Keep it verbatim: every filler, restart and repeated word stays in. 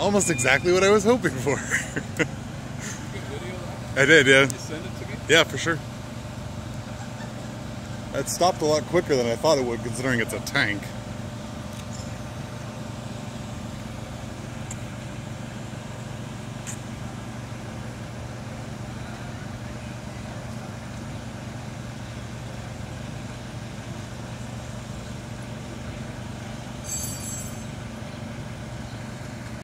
Almost exactly what I was hoping for. Good video, I did, yeah. you send it to me? Yeah, for sure. It stopped a lot quicker than I thought it would, considering it's a tank.